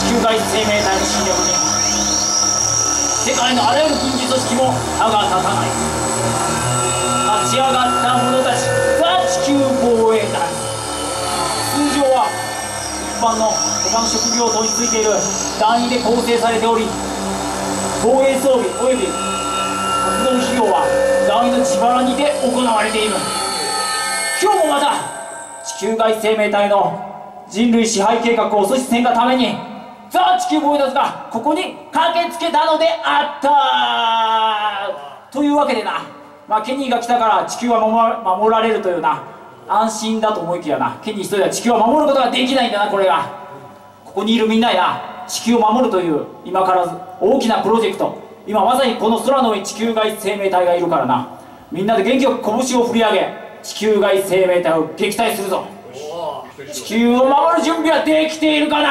地球外生命体の侵略に世界のあらゆる軍事組織も歯が立たない。立ち上がった者たちザ・地球防衛団。通常は一般の他の職業等についている団員で構成されており、防衛装備および活動費用は団員の自腹にて行われている。今日もまた地球外生命体の人類支配計画を阻止せんがためにザ・地球防衛団がここに駆けつけたのであったというわけでな、ケニーが来たから地球は守られるというな安心だと思いきやな、ケニー一人では地球を守ることができないんだな。これがここにいるみんなや地球を守るという今からず大きなプロジェクト、今まさにこの空の上に地球外生命体がいるからな、みんなで元気よく拳を振り上げ地球外生命体を撃退するぞ。地球を守る準備はできているかな。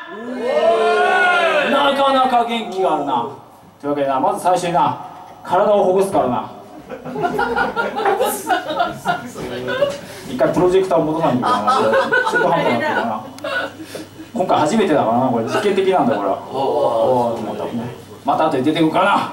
なかなか元気があるな。というわけでな、まず最初にな体をほぐすからな。一回プロジェクターを戻さないといけないな。中途半端になってるからな。今回初めてだからな、これ実験的なんだこれは。また後で出てくるからな。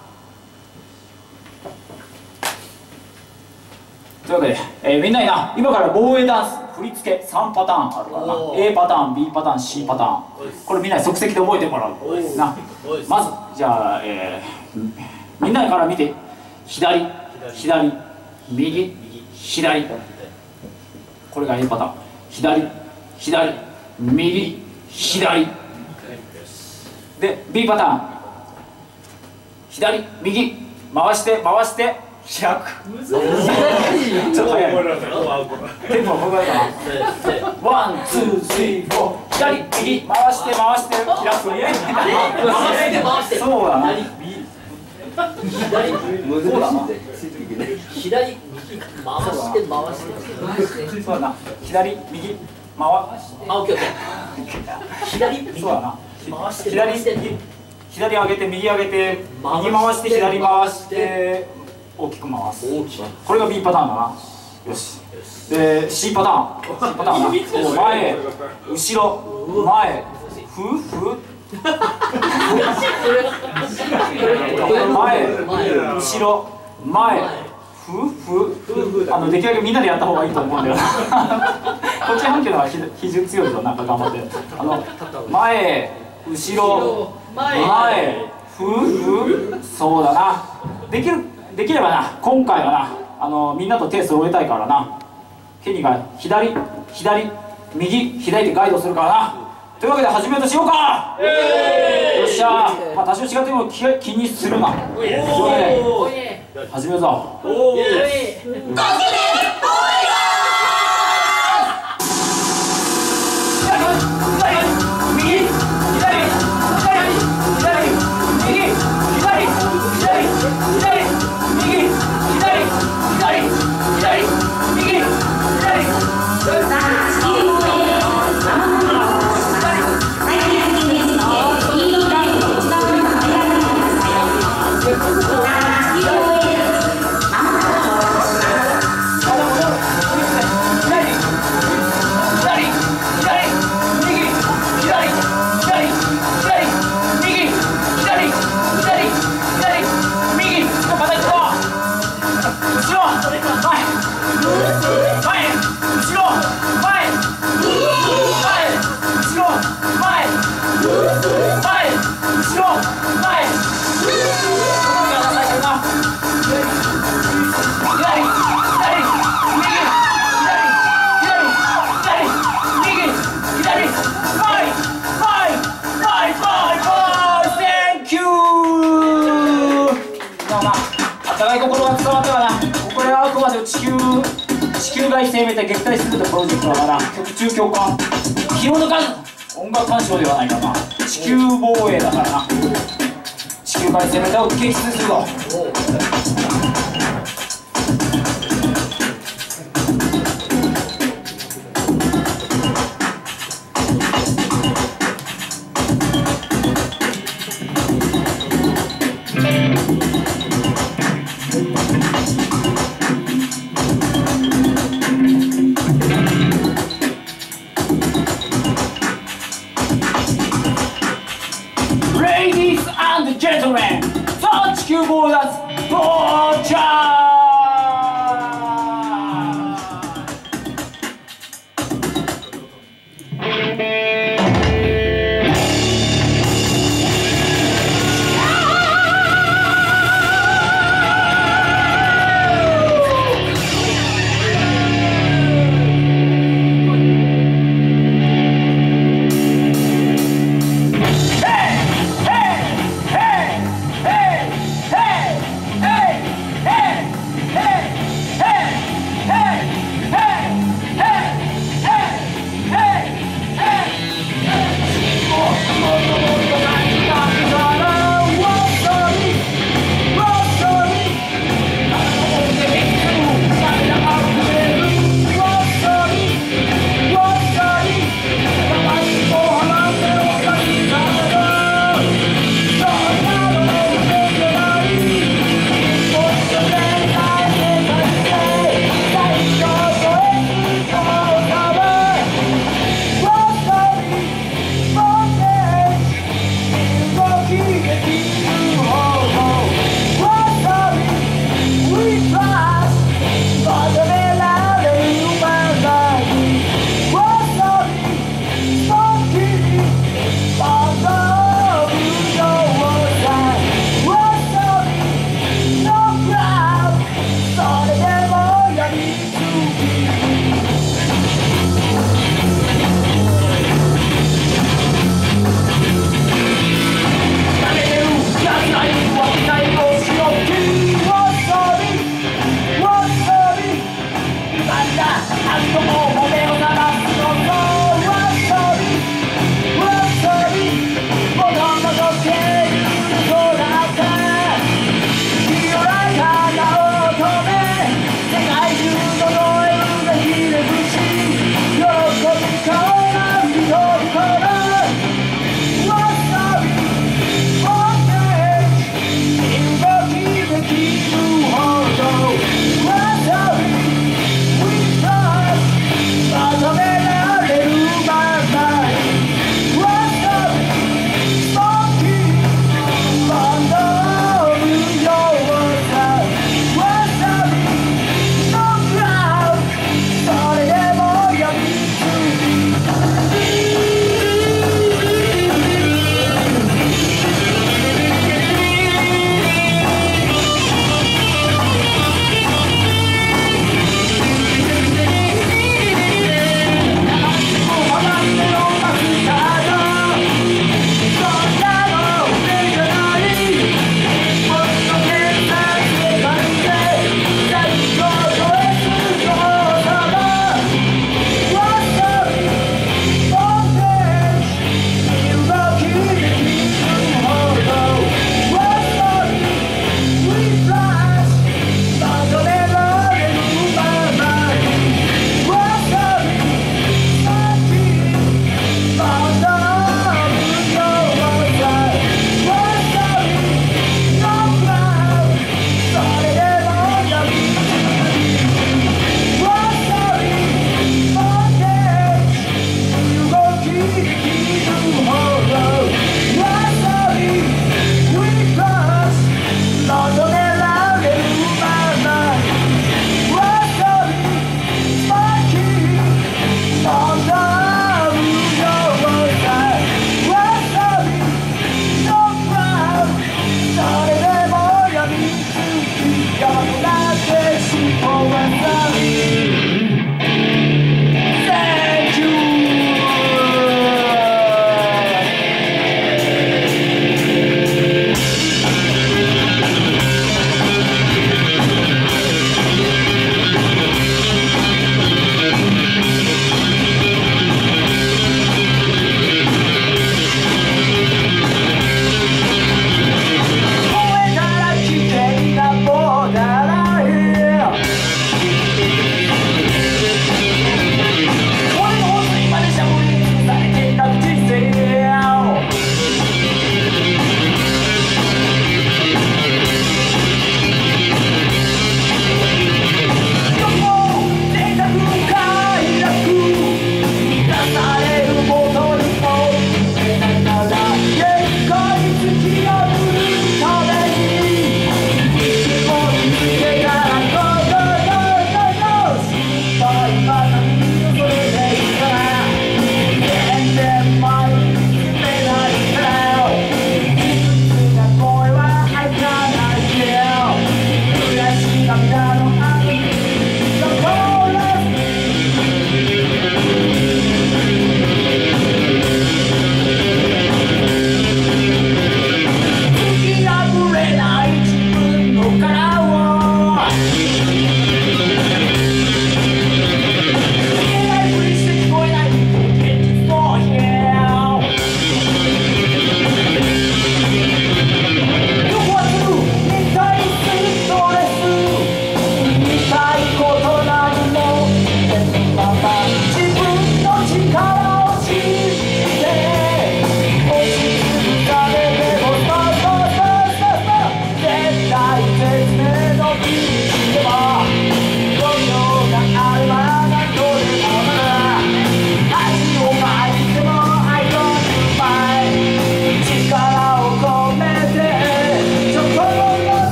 というわけで、みんなにな今から防衛ダンス振り付け3パターンあるからな。 A パターン B パターン C パターン、これみんなに即席で覚えてもらうな。まずじゃあ、みんなから見て左左右左、これが A パターン。左左右左で B パターン左右回して回して開く。ちょっと早い。テンポがここだからワンツースリーフォー、左右回して回して開く。そうだな、 左右回して回してそうだな、左右回左右そうだな、左上げて右上げて右回して左回して大きく回す。これが B パターンだな。よし。で C パターン。C パターンな、前後ろ前ふ前後ろ前できるだけみんなでやった方がいいと思うんだよな。こっち半球の方が比重強いぞ、なんか頑張って。前後ろ前そうだな。できればな今回はなみんなと手揃えたいからな、ケニーが左左右左ってガイドするからな。というわけで始めようとしようか。よっしゃー、多少違っても気にするな。というわけで始めるぞ。心が伝わったかな。これはあくまで地球外生命体撃退するとプロジェクトだから、曲中教官気を抜かず音楽鑑賞ではないかな。地球防衛だからな。地球外生命体を撃退するぞ。 ボーダンスボーチャー。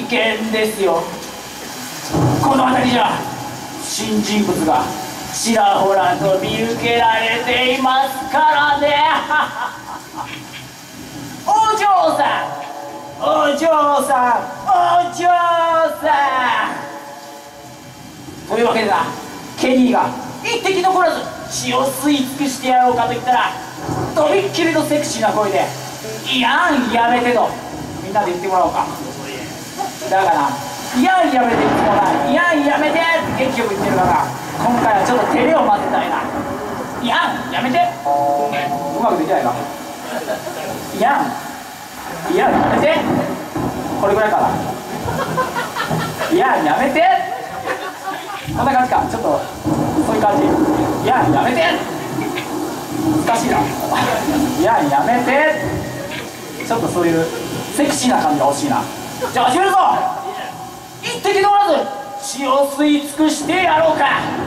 険ですよ。この辺りじゃ新人物がちらほらと見受けられていますからね。お嬢さん、お嬢さん、お嬢さん。というわけでな、ケニーが一滴残らず血を吸い尽くしてやろうかと言ったら、とびっきりのセクシーな声で「いやんやめて」とみんなで言ってもらおうか。だから「いやんやめて」いつもな「いやんやめて」って元気よく言ってるから、今回はちょっと照れを混ぜたいな。「いやんやめて」うまくできないか。「いやんやめて」これぐらいかな。「いやんやめて」こんな感じか。ちょっとそういう感じ。「いやんやめて」難しいな。「いやんやめて」ちょっとそういうセクシーな感じが欲しいな。じゃあ始めるぞ。一滴残らず血を吸い尽くしてやろうか。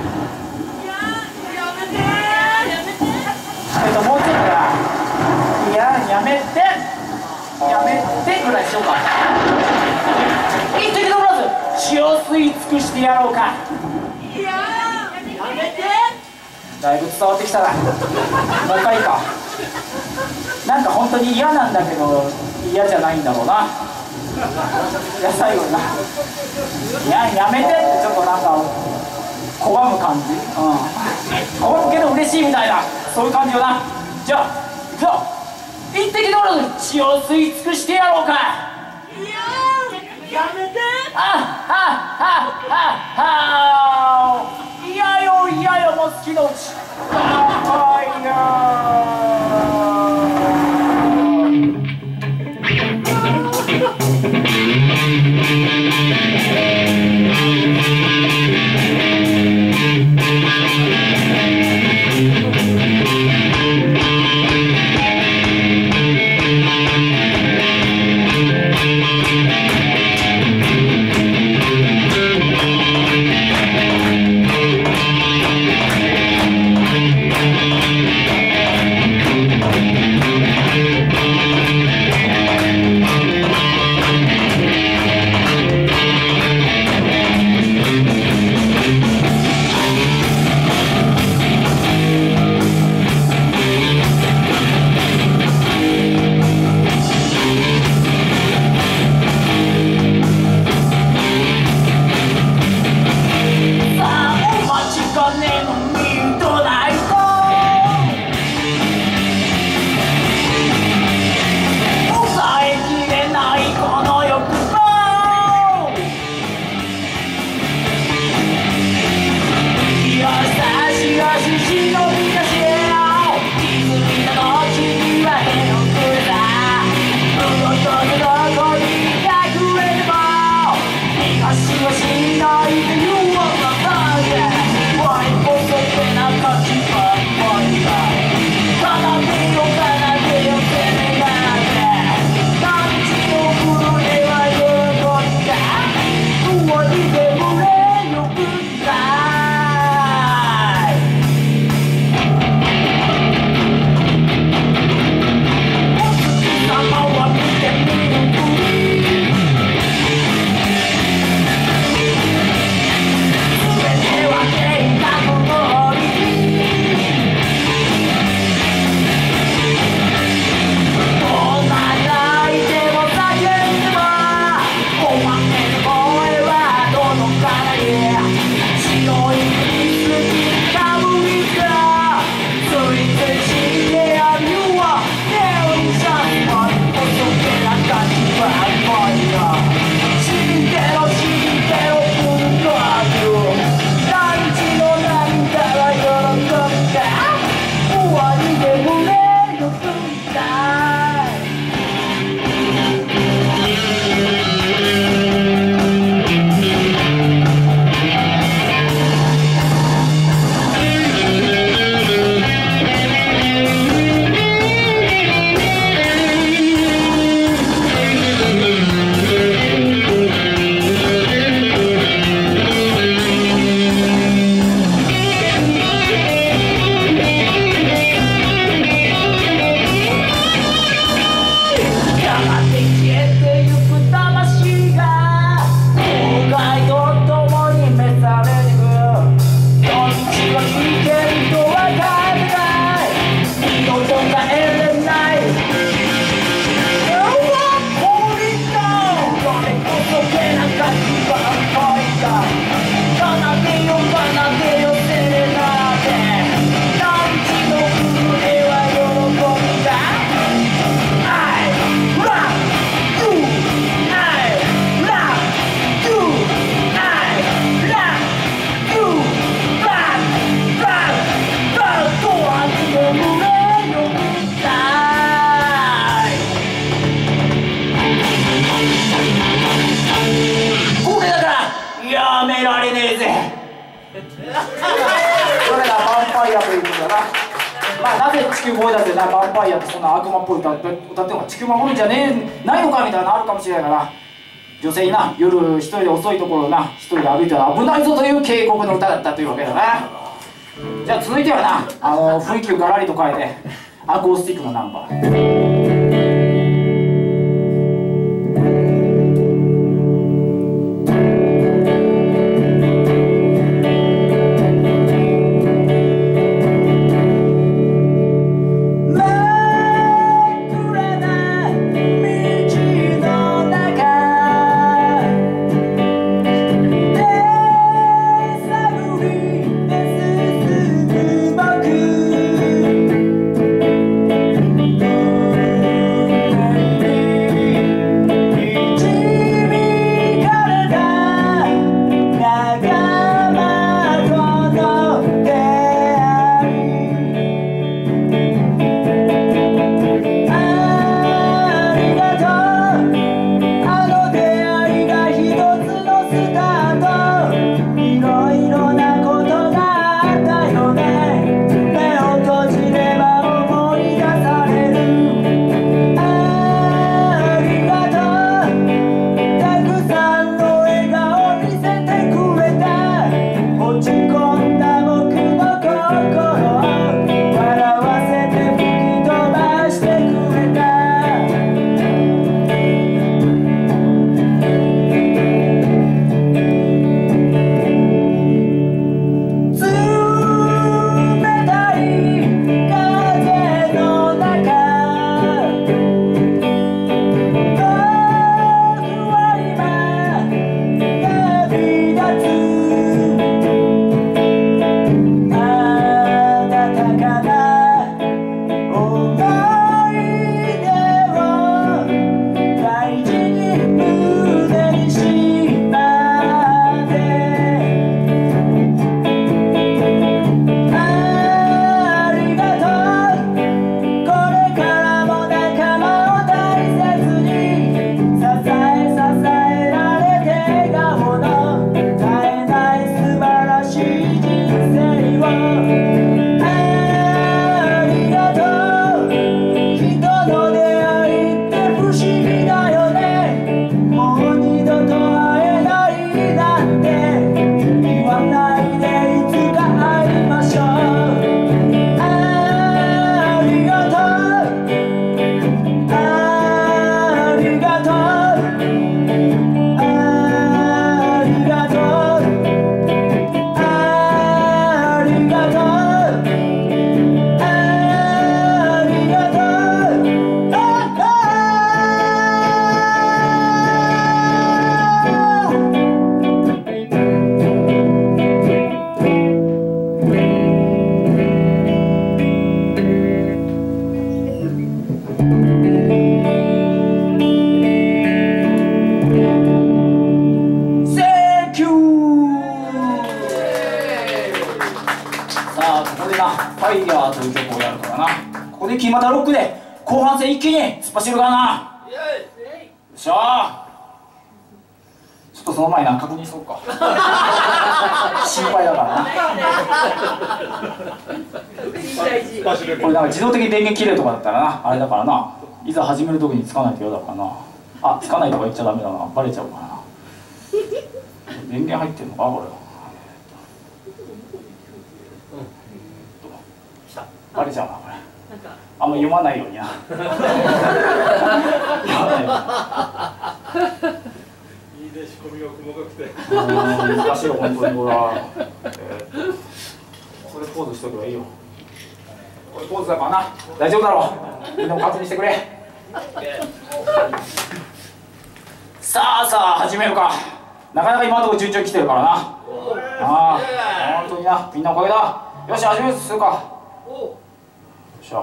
もうちょっとな。いややめてやめてぐらいしようか。一滴残らず血を吸い尽くしてやろうか。いややめて。だいぶ伝わってきたな。もう一回いいか。なんか本当に嫌なんだけど嫌じゃないんだろうな。いや最後にな「いややめて」ってちょっとなんか拒む感じ。拒むけど嬉しいみたいな、そういう感じよな。じゃあいくよ。一滴残らず血を吸い尽くしてやろうか。いややめて。いやよいやよもう好きのうち。いやゃあヴァンパイアってそんな悪魔っぽい歌ってんのか、地球守るんじゃないのかみたいなのあるかもしれないから、女性にな、夜一人で遅いところをな一人で歩いては危ないぞという警告の歌だったというわけだな。じゃあ続いてはな、雰囲気をガラリと変えてアコースティックのナンバー。キーマタロックで後半戦一気に突っ走るからな。よっしゃー。ちょっとその前に確認しとくか心配だからなこれなんか自動的に電源切れるとかだったらなあれだからな、いざ始める時につかないと嫌だからな。あ、つかないとか言っちゃダメだな、バレちゃうからな電源入ってんのかこれ。バレちゃうなこれ。あんま読まないようにな読まないよいいね、仕込みが細かくて難しいよ本当にほら、これポーズしとけばいいよ。これポーズだからな、大丈夫だろう。みんなも確認してくれさあさあ始めるか。なかなか今のところ順調に来てるからな。ああ本当にな、みんなおかげだ。よし始めるするか。さ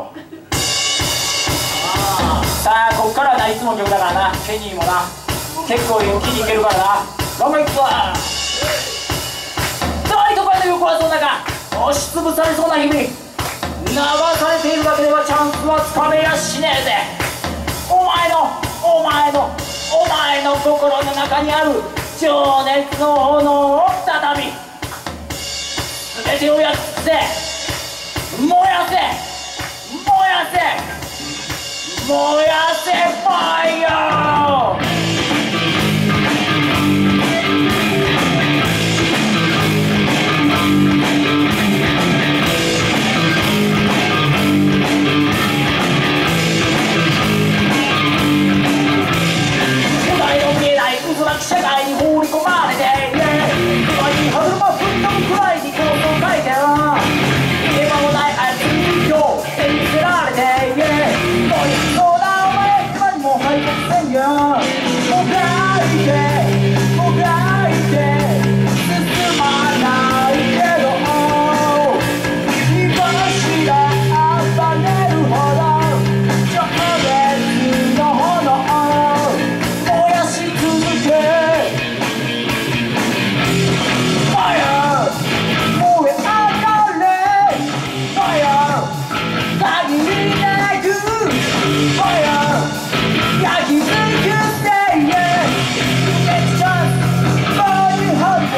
あこっからないつも曲だからな。ケニーもな結構一気にいけるからな。頑張りいくぞ。大都会の横はその中押しつぶされそうな日々、流されているだけではチャンスはつかめやしねえぜ。お前の心の中にある情熱の炎を再び全てをやっつけ燃やせ燃や燃やせファイヤー。社会に放り込まれて、今に歯車吹っ飛ぶくらいに構想書いてる。今もないあいつに今日手につけられて、おいしそうなお前今にも敗北宣言。もがいてもがいて進まないけど、火柱あねるほど情熱の炎燃やし続け。焼き尽くして、It's just burning hot.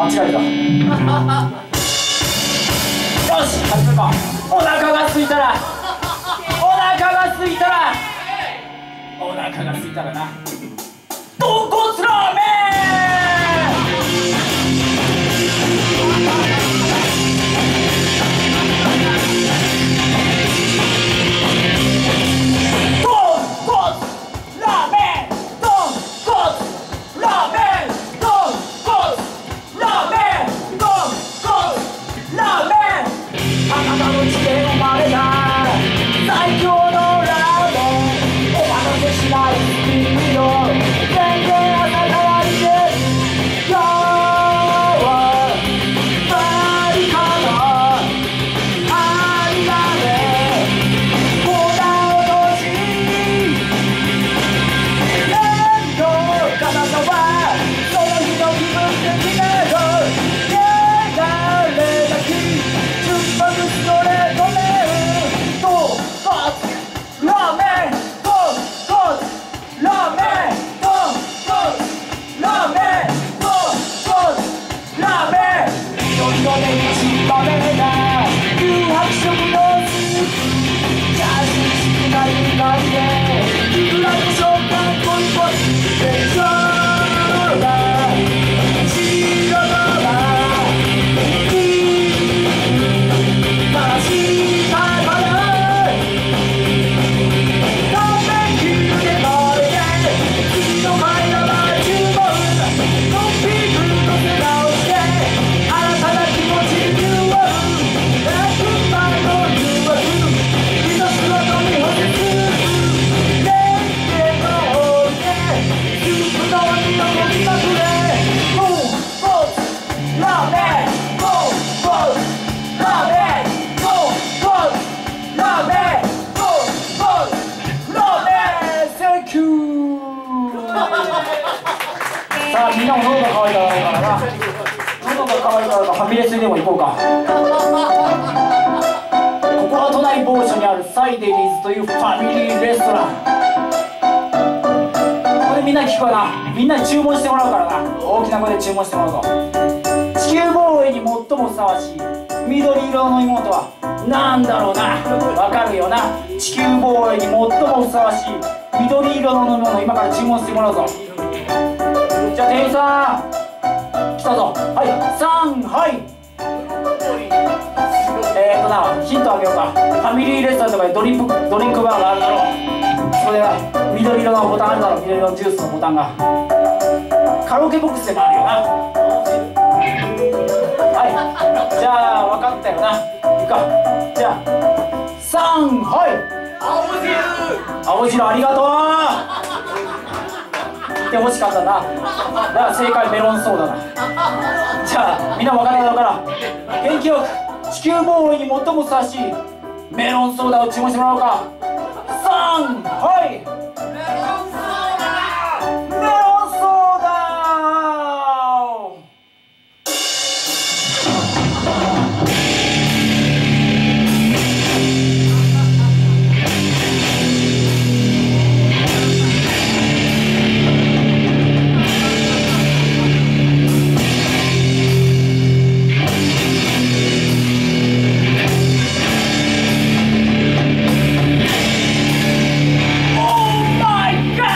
間違えた。よし、始めるか。お腹が空いたらな、豚骨ラーメさあ、みんなも喉が渇いたからな。喉が渇いたからファミレスでも行こうか。ここは都内某所にあるサイデリーズというファミリーレストラン。これみんなに聞くわな。みんなに注文してもらうからな。大きな声で注文してもらうぞ。地球防衛に最もふさわしい緑色の妹はなんだろうな。わかるよな。地球防衛に最もふさわしい緑色の飲み物、今から注文してもらうぞ。じゃあ店員さん来たぞ。はい、はい。ヒントあげようか。ファミリーレストランとかでドリンクバーがあるだろう。それが緑色のボタンあるだろう。緑色のジュースのボタンが。カラオケボックスでもあるよな。はい、じゃあ分かったよな。いくか。じゃあはい。青汁ありがとう。言ってほしかったな。だから正解メロンソーダだ。じゃあみんな分かったから元気よく地球防衛に最もふさわしいメロンソーダを注文してもらおうか。はい。メロンソーダ。Oh my God!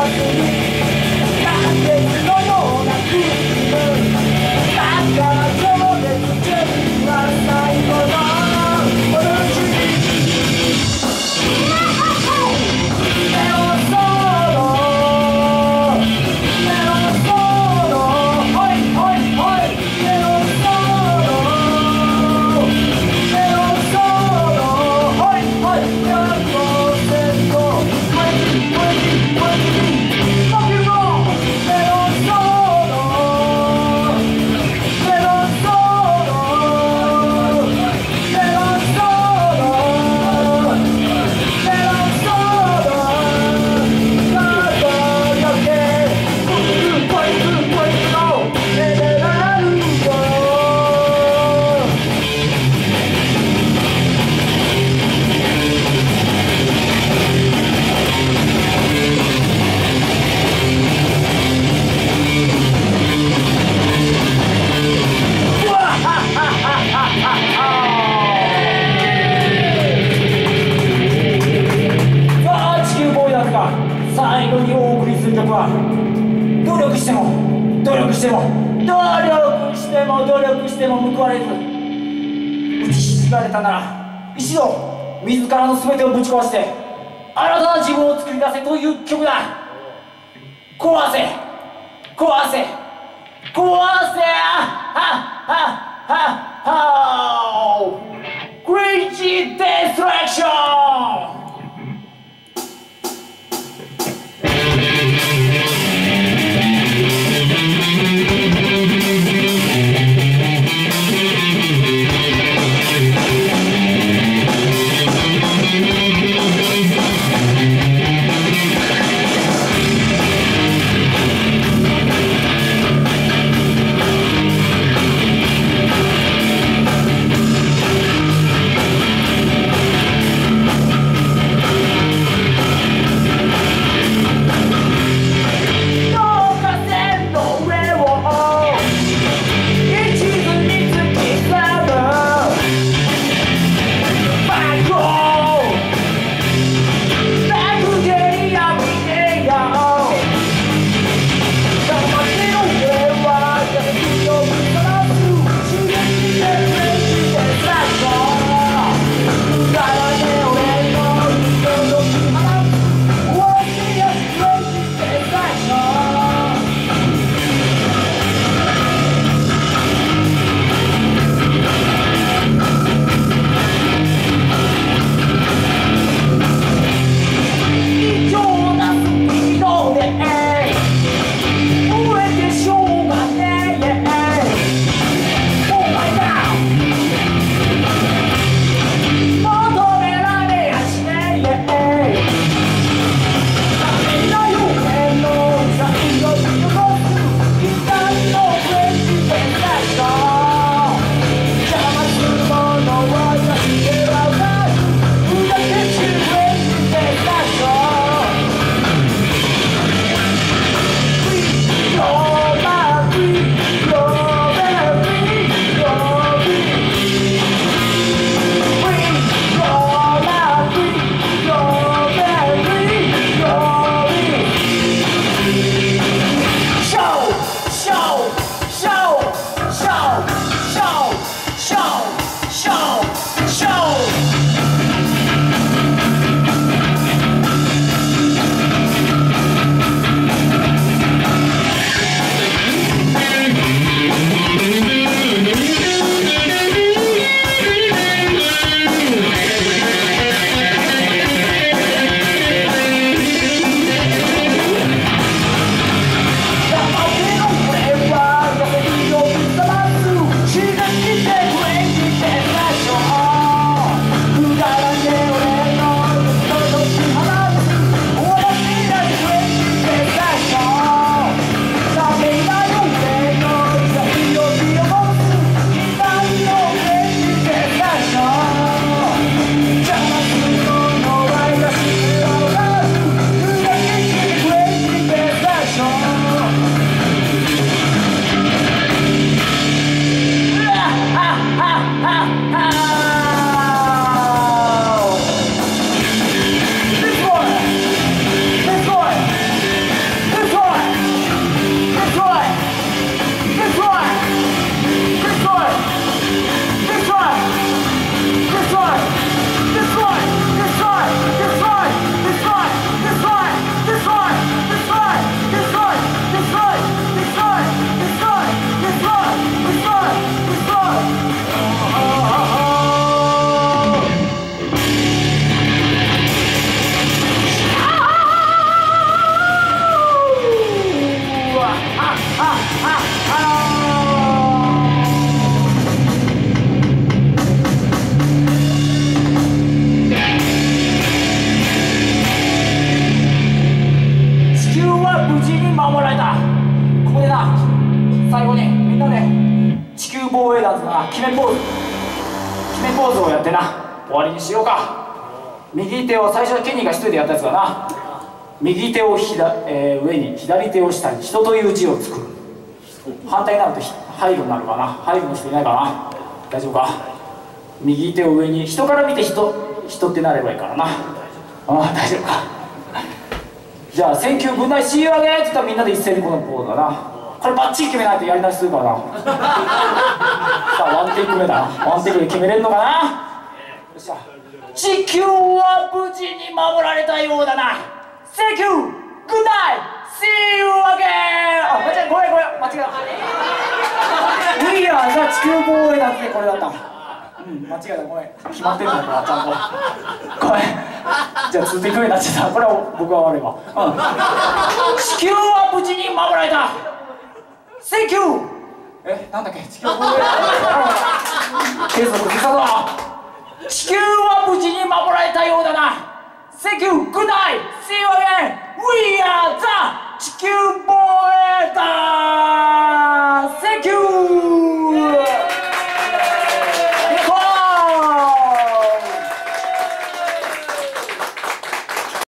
最後にお送りする曲は努力しても報われず打ちひしがれたなら一度自らの全てをぶち壊して新たな自分を作り出せという曲だ。壊せクレイジーデストラクション。 守られた。ここでな、最後にみんなで地球防衛団とな決めポーズをやってな終わりにしようか。右手を最初はケニーが一人でやったやつだな。右手を上に左手を下に人という字を作る。反対になると背後になるかな。背後の人いないかな。大丈夫か。右手を上に人から見て人ってなればいいからな。ああ大丈夫か。じゃあ「センキューグッナイシーユーアゲン」って言ったらみんなで一斉にこのポーズだな。これバッチリ決めないとやり直しするからな。さあワンテイク目だな。ワンテイクで決めれるのかな。よっしゃ。地球は無事に守られたようだな。センキューグッナイシーユーアゲン。あ、間違えごめん間違えた。いいや、じゃあ地球防衛だってこれだった。間違えた、ごめん。決まってるんだからちゃんと。ごめん。じゃあ続いていくようになっちゃった。これは僕が悪いわ。地球は無事に守られた。センキュー。なんだっけ、地球防衛団。継続したぞ。地球は無事に守られたようだな。センキューグッナイシーユーアゲン。We are the 地球防衛団。